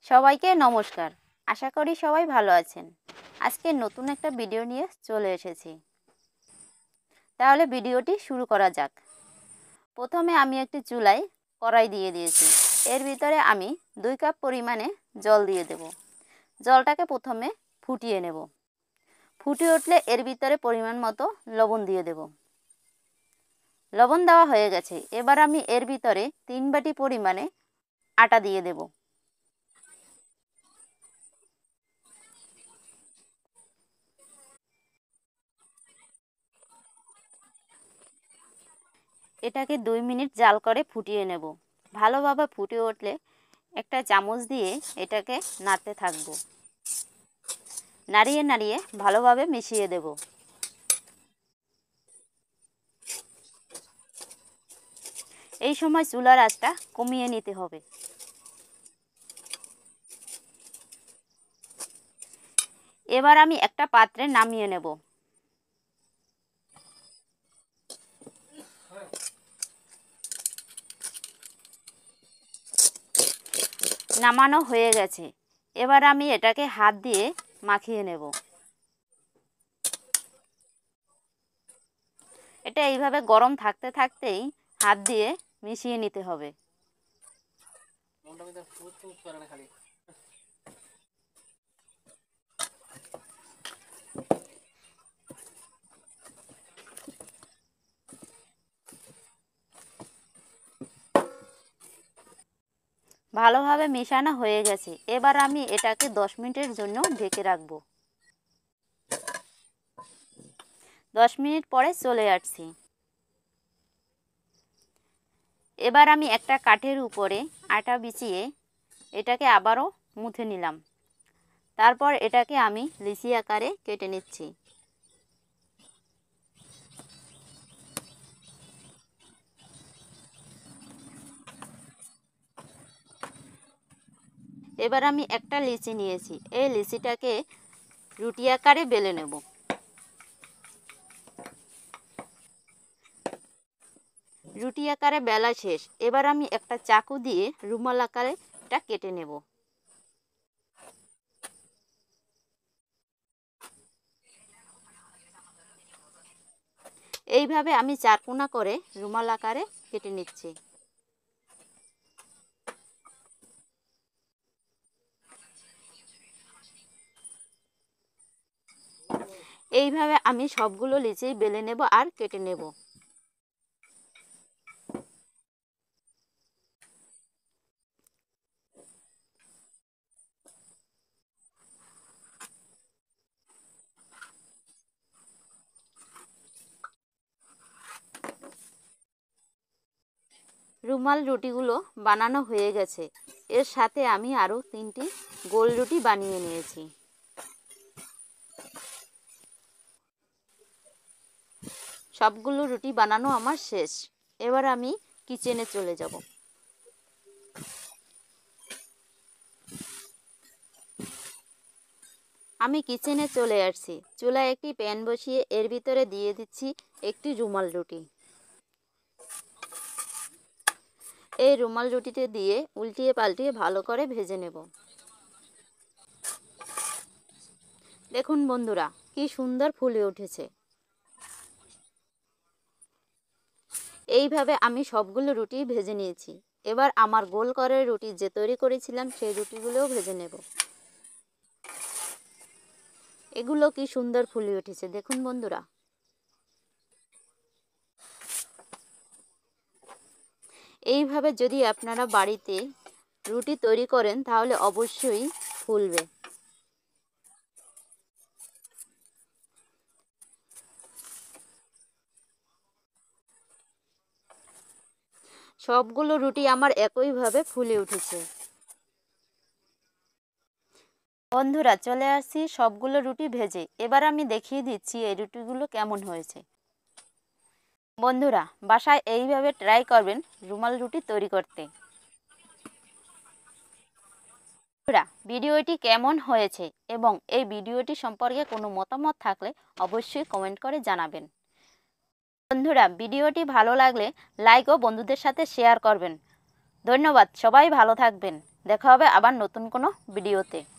সবাইকে নমস্কার। আশা করি সবাই ভালো আছেন। আজকে নতুন একটা ভিডিও নিয়ে চলে এসেছি। তাহলে ভিডিওটি শুরু করা যাক। প্রথমে আমি একটি চুলায় কড়াই দিয়ে দিয়েছি। এর ভিতরে আমি 2 কাপ পরিমাণে জল দিয়ে দেব। জলটাকে প্রথমে ফুটিয়ে নেব। ফুটে উঠলে এর ভিতরে পরিমাণ মতো লবণ দিয়ে দেব। লবণ দেওয়া হয়ে গেছে। এবার আমি এর ভিতরে 3 বাটি পরিমাণে আটা দিয়ে দেব। এটাকে 2 মিনিট জাল করে ফুটিয়ে নেব। ভালোভাবে ফুটে উঠলে একটা চামচ দিয়ে এটাকে নাড়তে থাকবো। নাড়িয়ে নাড়িয়ে ভালোভাবে মিশিয়ে দেব। এই সময় চুলার আঁচটা কমিয়ে নিতে হবে। এবার আমি একটা পাত্রে নামিয়ে নেব। নামানো হয়ে গেছে। এবার আমি এটাকে হাত দিয়ে মাখিয়ে নেব। এটা এইভাবে গরম থাকতে থাকতেই হাত দিয়ে মিশিয়ে নিতে হবে। ভালোভাবে মেশানো হয়ে গেছে। এবার আমি এটাকে 10 মিনিটের জন্য ঢেকে রাখব। 10 মিনিট পরে চলে আসছি। এবার আমি একটা কাঠের উপরে আটা বিছিয়ে এটাকে আবারও মুথে নিলাম। তারপর এটাকে আমি লিচি আকারে কেটে নিচ্ছি। এবার আমি একটা লিচি নিয়েছি। এই লিচিটাকে রুটি আকারে বেলে নেব। রুটি আকারে বেলা শেষ। এবার আমি একটা চাকু দিয়ে রুমাল আকারে এটা কেটে নেব। এইভাবে আমি চারকোনা করে রুমাল আকারে কেটে নিচ্ছি। এইভাবে আমি সবগুলো লিচি বেলে নেব আর কেটে নেব। রুমাল রুটিগুলো বানানো হয়ে গেছে। এর সাথে আমি আরও 3টি গোল রুটি বানিয়ে নিয়েছি। সবগুলো রুটি বানানো আমার শেষ। এবার আমি কিচেনে চলে যাব। আমি কিচেনে চলে আসছি। চুলায় একটি প্যান বসিয়ে এর ভিতরে দিয়ে দিচ্ছি একটি রুমাল রুটি। এই রুমাল রুটিতে দিয়ে উল্টিয়ে পাল্টিয়ে ভালো করে ভেজে নেব। দেখুন বন্ধুরা, কি সুন্দর ফুলে উঠেছে। এইভাবে আমি সবগুলো রুটি ভেজে নিয়েছি। এবার আমার গোল করে রুটি যে তৈরি করেছিলাম সেই রুটিগুলোও ভেজে নেব। এগুলো কি সুন্দর ফুলে উঠেছে দেখুন বন্ধুরা। এইভাবে যদি আপনারা বাড়িতে রুটি তৈরি করেন তাহলে অবশ্যই ফুলবে। সবগুলো রুটি আমার একইভাবে ফুলে উঠেছে। বন্ধুরা, চলে আসছি সবগুলো রুটি ভেজে। এবার আমি দেখিয়ে দিচ্ছি এই রুটিগুলো কেমন হয়েছে। বন্ধুরা, বাসায় এইভাবে ট্রাই করবেন রুমাল রুটি তৈরি করতে। বন্ধুরা, ভিডিওটি কেমন হয়েছে এবং এই ভিডিওটি সম্পর্কে কোনো মতামত থাকলে অবশ্যই কমেন্ট করে জানাবেন। বন্ধুরা, ভিডিওটি ভালো লাগলে লাইক ও বন্ধুদের সাথে শেয়ার করবেন। ধন্যবাদ। সবাই ভালো থাকবেন। দেখা হবে আবার নতুন কোনো ভিডিওতে।